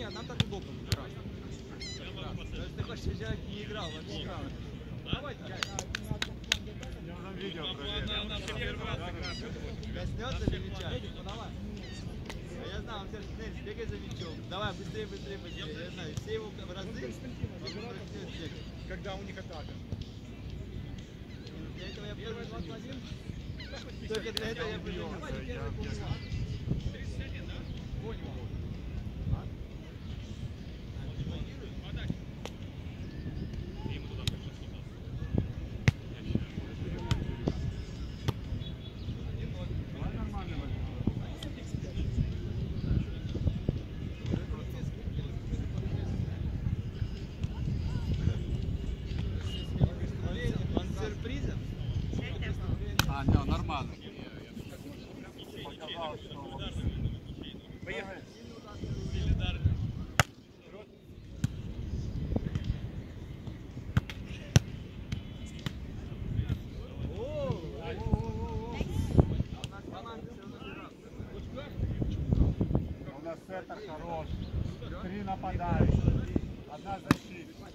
Не, нам так удобно. Ты хочешь, чтобы человек не играл вообще? Давайте, Я вам видео проверил. Коснется ли мяча? Ну давай. Я знаю, он скажет, Нель, бегай за мячом. Давай, быстрее, быстрее, быстрее. Я знаю, все его разы, когда у них атака. Для этого я первый 21. Только для этого я придумал. Нормально. Поехали. У нас центр хорош. 3 нападающих. 1 защита.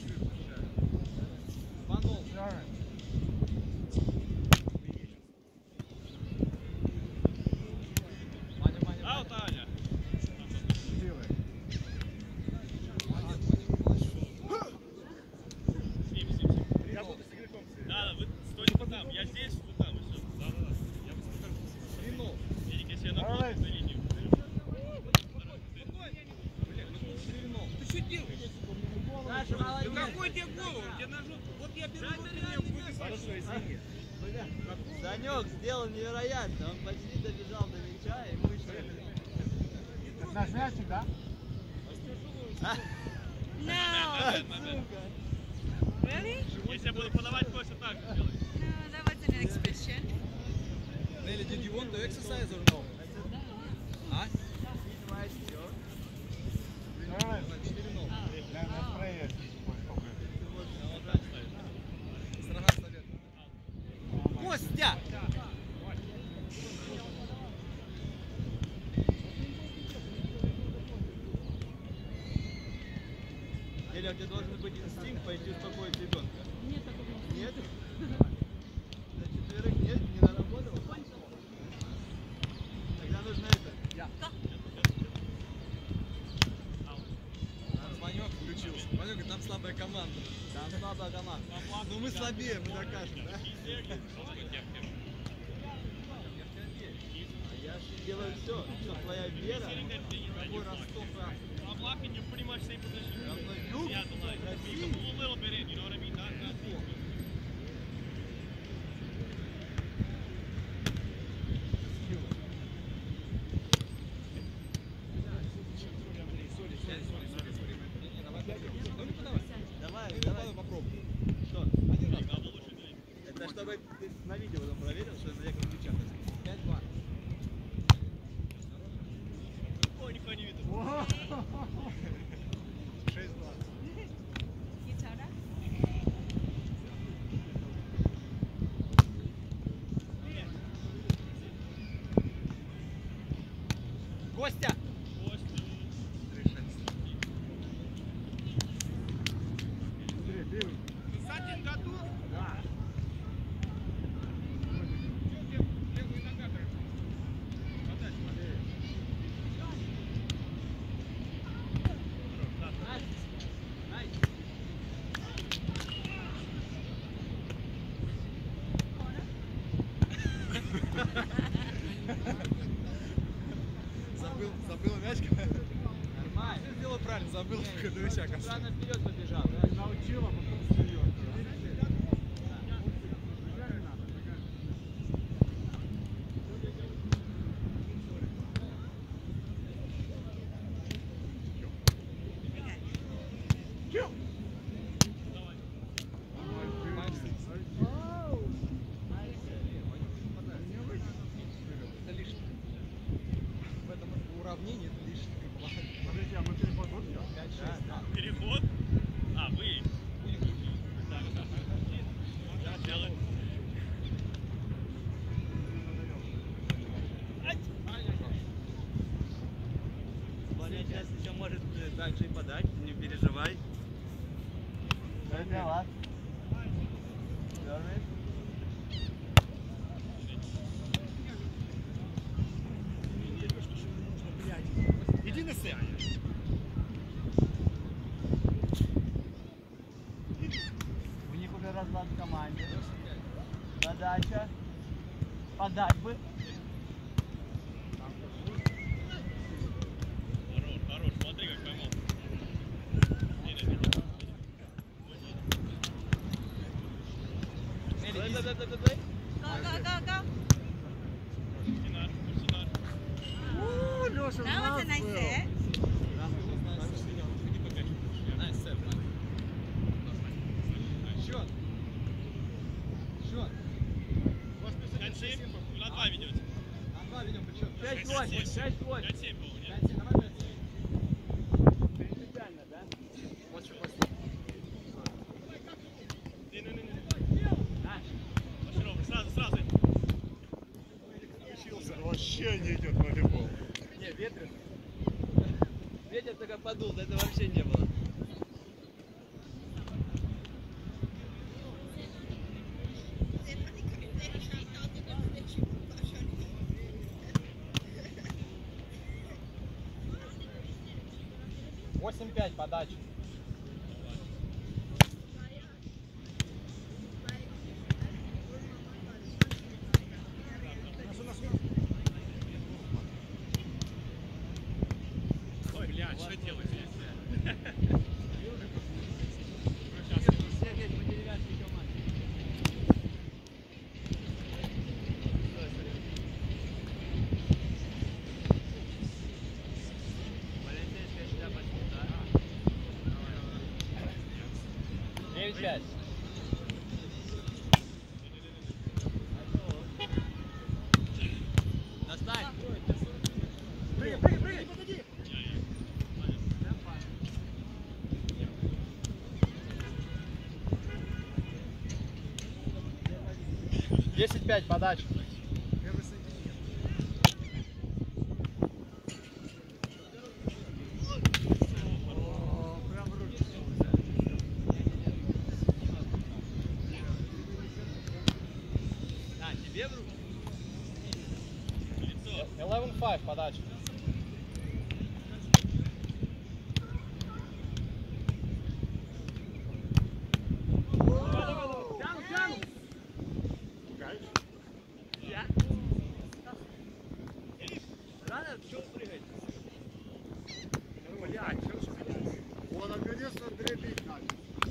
Санек сделал невероятно, он почти добежал до мяча и вышел. Это наш мячик, да? No! Really? Если я буду подавать, точно так же делать. No, that wasn't an expression. Nelly, did you want to exercise or no? А? Костя! Или у тебя должен быть инстинкт пойти успокоить ребенка? Нет такого. Нет? На четверых нет? Не наработал? Тогда нужно это. Манек включился. Манек говорит, там слабая команда. Там слабая команда. Ну мы слабее, мы докажем, да? Я же делаю все. Что, твоя вера? Какой Ростов? Blocking, you're pretty much same position. Юг? Yeah, the line. You can pull a little bit in, you know what I mean? Not full. Давай попробуй. Что? Один раз. Это чтобы ты на видео потом проверил, что на некоторых мячах. 5-2. Ой, нихуя не видно. 6-2. Гитара? Костя! Кстати, готов? Да. Левую нога подальше. Забыл мяч? Нормально. Ты сделал правильно, забыл ходовича. Рано вперед побежал. Научила, потом вперед. В этом уравнении это лишнее. Подожди, а мы переход будем делать? 5-6. Переход? А, вы. сейчас еще может так же и подать, не переживай. Это ладно. Иди на сцену. У них уже разлад в команде. Задача подать бы. Хорош, смотри, как поймал. Плей. Go, go, go, go. О, Леша, That was a nice set. Nice set. Счет. Счет. 5-7, на 2 ведете. На 2 ведем, причем 5-8. 5-8. 5-7 был, нет? 5-7, давай 5-7. Принципиально, да? Вот что после. Сразу. вообще не идет волейбол. Не, ветер. Ветер только подул, да это вообще не было. Восемь-5 подача. Ой, блядь, что делать? Все здесь по деревянской команде. Полицейская шляпа снята. 9-5. Достань. Прыгай, подойди. 10-5 подача. А, тебе в руку? 11-5 подача. Я? Рано? Чего прыгать? Он наконец-то дребить начал.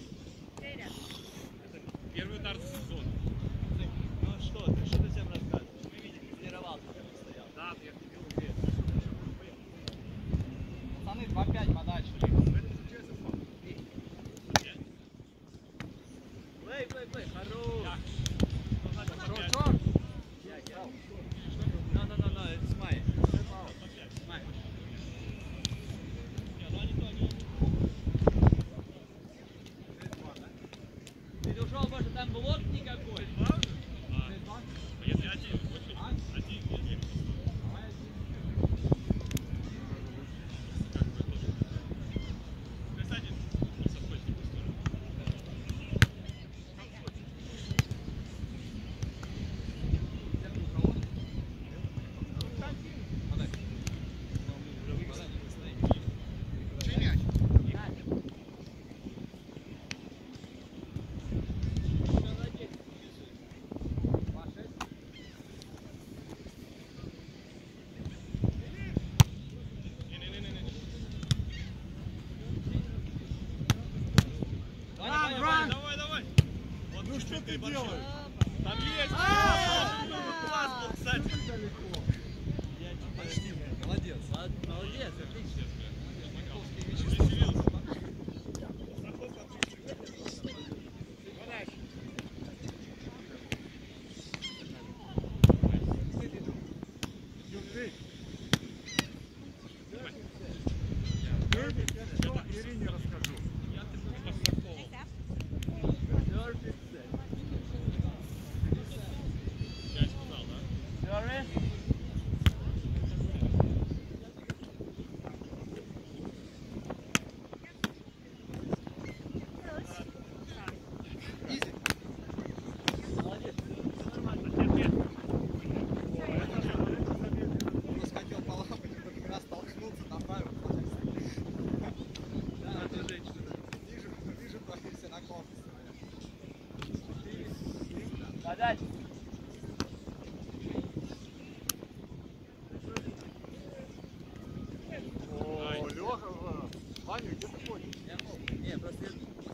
Первый удар за сезон. Ну что ты всем рассказываешь? Мы видели, тренировался, как он стоял. Да, я тебе уверен. Пацаны, 2-5 подача. Плей, хорош. Хорошо. No, it's mine. Mine. Ты ушел, может, там блок никакой? Если один, один, нет. Кстати, с обходит в ту сторону. Чей мяч? Давай. Вот Ну что ты делаешь? Там есть. Класс был, кстати. Молодец, отлично. Веселился. Ирине расскажу. Я сказал, да? Service. Подача. О, Леха, Ваня, где ты ходишь? Не, просто...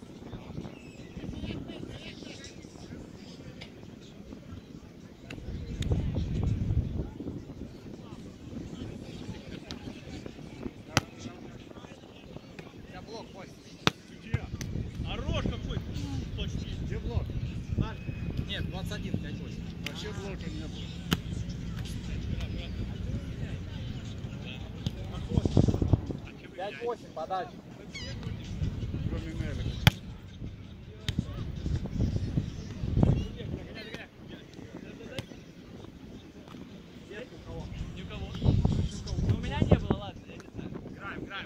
Хорош какой! Точно. Где блок? Нет, 21, 5-8. Вообще блока не было. Пять 8, подача. Кроме Нелли. Ни у кого. Ну, у меня не было, ладно, я не знаю. Играем.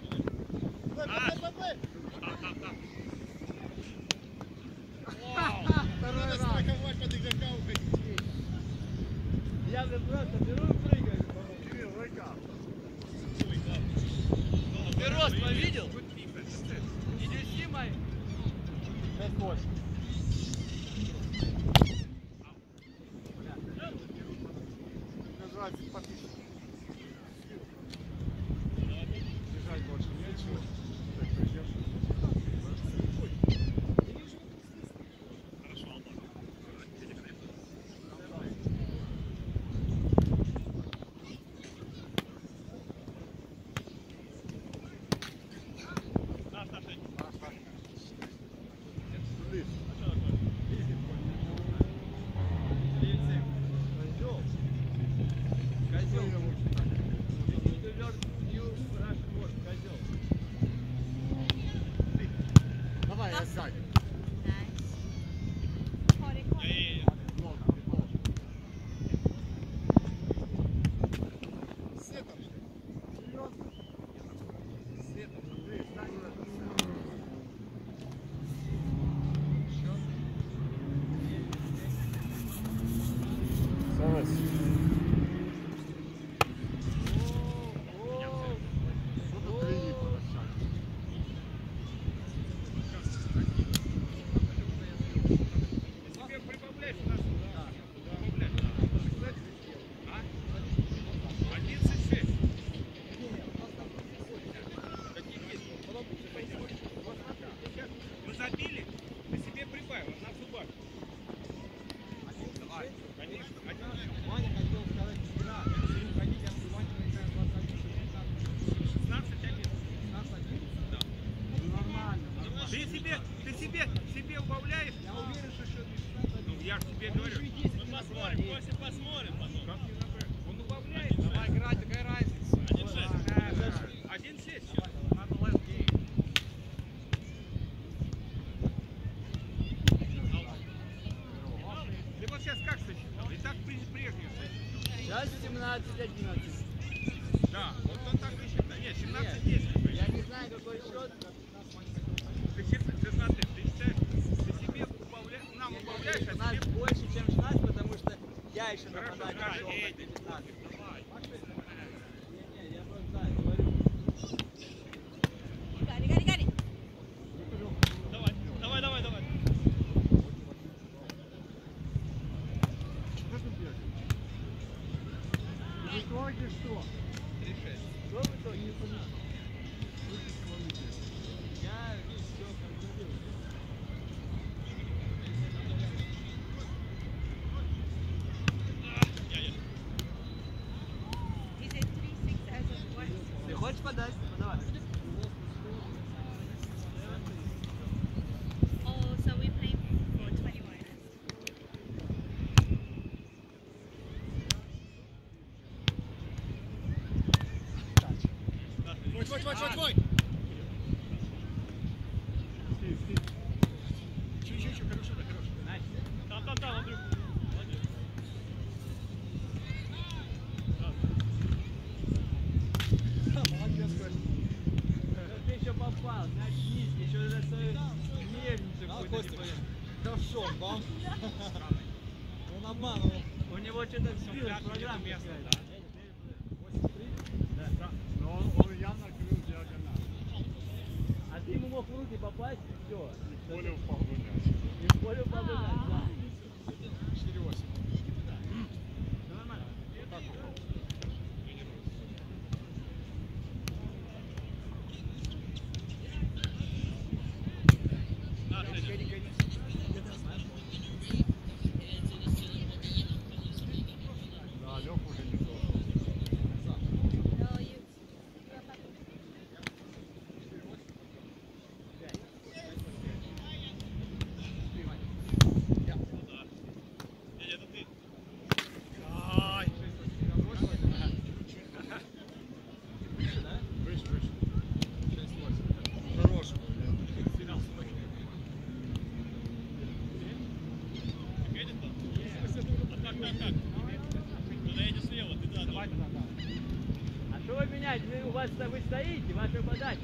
Надо страховать под игрока уходить. Я же просто беру и прыгаю. Кирилл, wake up. Ты рост мой видел? Иди снимай. 5-8. Называется подписчик. Бежать больше нечего. Так, пойдем. Давай, я сзади. Блок. Светом. Серьезно? Светом. Ты, стань в это. Согласен. Что-то ты не подошел. Тебе прибавляешь нас? Да. Прибавляешь. А? 11-6. Мы забили, ты себе прибавил, она в зубах. Давай, конечно, 1-6. Ваня хотел сказать, игра. Если уходить от Ваня, играет 21. 16-1. 16-1? Да. Ну нормально. Ты себе убавляешь? Я уверен, что еще 16-1. Ну я же тебе говорю. Мы посмотрим, после посмотрим потом. Как не забыл? Он убавляет. Давай играть, какая разница? 1-6. 1-6. Надо лайф гейм. Ты вот сейчас как сосчитал? И так прежний сосчитал. Сейчас 17-11. Да, вот он так и считает. Нет, 17-10. Я не знаю, какой счет. Ты смотри, ты считаешь, ты себе нам убавляешь, а 15 себе... больше, чем 16, потому что я еще Хорошо, нападаю да, на шоу эй, 19. давай. Не, я просто знаю, говорю. Гори. Давай. Что ты бегаешь? В итоге что? 3-6. Что в итоге? Не понимаю. Я все контролирую. Is it 3-6 as of what? Ты хочешь подать? Подавай. Oh, so we playing for 21. Твой. Стив. Еще, хорошо. Там, Андрюх. Молодец. Молодец, Кость. Ты еще попал, мяч низкий, еще за свою мельницу какую-то не понял. Хорошо, бам. Он обманул. У него что-то сбилось, программа какая-то. Да. Но он явно открыл диагональ. А ты ему мог в руки попасть, и все. И в поле упал бы мяч. И в поле упал бы мяч, да. 4-8. Да нормально. Вот так попробуй. Да, Лёха уже не должен. No, you. Это ты. Выше, выше. 6-8. Хороший был, Так, так. Туда едешь слева, ты да. Давай туда, да. А что вы меняете? Вы стоите, ваша подача.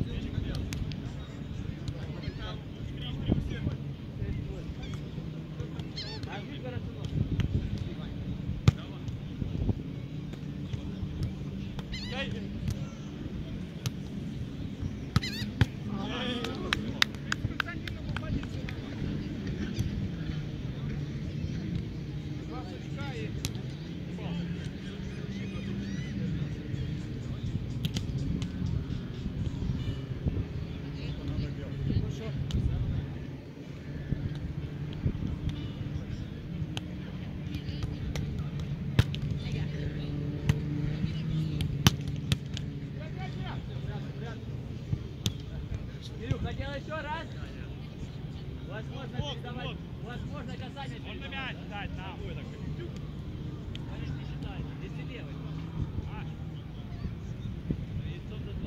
Кирюх, хотел еще раз? Возможно, передавать. Возможно, касание Можно передавать. мяч дать нам. Конечно, не считается. Если левый. А, Яйцом за 2.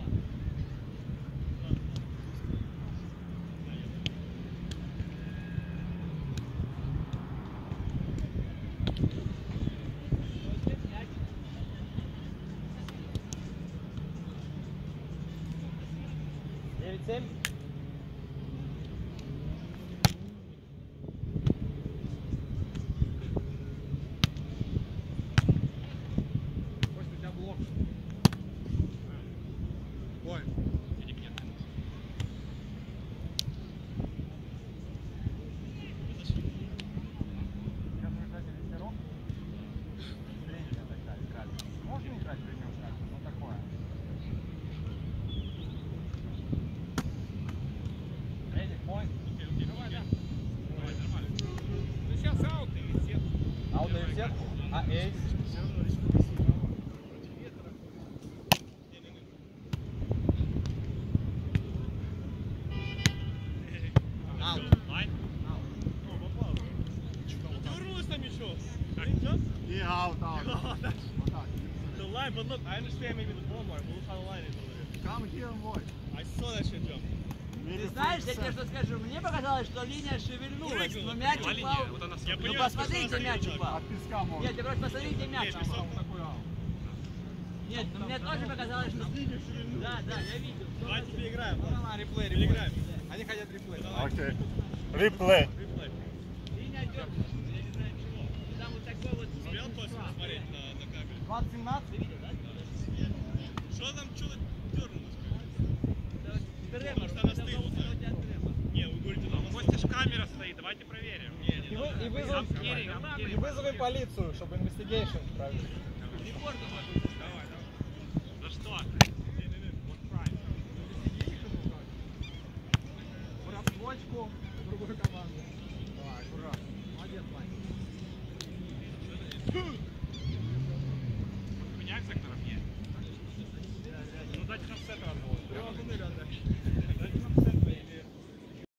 Семь. Кость, у тебя блок. Ой. денег нет. Сейчас вы играете вестером? Средняя такая игра. Можно играть премиум карты? Ну такое. Эдик, мой. Окей, давай, да. Давай, нормально. Ну сейчас аут и сет. Аут даю сетку, а эйс? Аут. Лайн. Ну, попал. Ты вернулась там еще. Как? И аут, аут. Вот так. The line, but look, I understand maybe the ball mark, but look how the line is over there. Come here, boy. I saw that shit jump. Ты знаешь, я тебе что скажу, мне показалось, что линия шевельнулась, но мяч упал. Я Ну понимаю, посмотри, где мяч упал. От песка можно. Нет, ты просто посмотри, где мяч Нет, упал. Такой аут. Нет, ну мне тоже показалось, что... Да, я видел. Давай тебе играем. На реплей, Переиграем. Они хотят реплей. Окей. Реплей. Реплей. Линия дернулась, я не знаю чего. Там вот такой вот... Успел точно посмотреть на камеру? 20-17. Ты видел, да? Что там что-то дернулось? Тремор, Может, она стыла, у тебя тремор. Не, вы говорите, там Костя ж камера стоит, давайте проверим. И вызови полицию, чтобы investigation провели. Рекорд может. Давай. За что? Вот правильно. Рассрочку другой команды. Давай, аккуратно. Молодец, Ваня.